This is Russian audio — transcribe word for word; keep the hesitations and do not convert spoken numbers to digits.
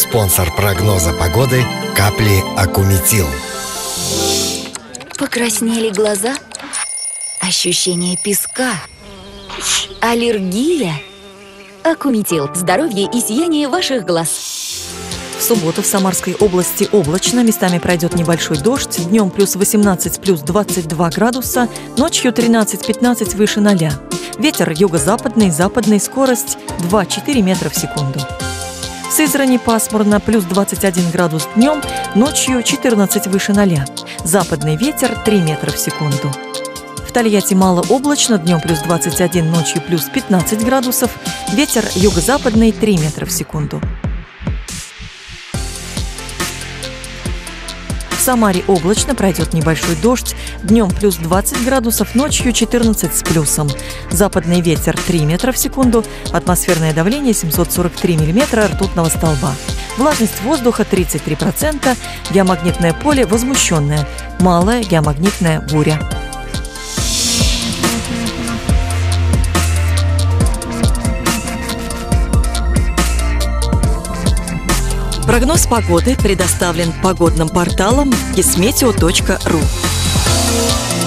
Спонсор прогноза погоды – капли Акуметил. Покраснели глаза? Ощущение песка? Аллергия? Акуметил. Здоровье и сияние ваших глаз. В субботу в Самарской области облачно, местами пройдет небольшой дождь, днем плюс восемнадцать, плюс двадцать два градуса, ночью тринадцать-пятнадцать выше ноля. Ветер юго-западный, западный, скорость два-четыре метра в секунду. В Сызрани пасмурно, плюс двадцать один градус днем, ночью четырнадцать выше ноля. Западный ветер три метра в секунду. В Тольятти малооблачно, днем плюс двадцать один, ночью плюс пятнадцать градусов. Ветер юго-западный три метра в секунду. В Самаре облачно, пройдет небольшой дождь, днем плюс двадцать градусов, ночью четырнадцать с плюсом. Западный ветер три метра в секунду, атмосферное давление семьсот сорок три миллиметра ртутного столба. Влажность воздуха тридцать три процента, геомагнитное поле возмущенное, малая геомагнитная буря. Прогноз погоды предоставлен погодным порталом кисметео точка ру.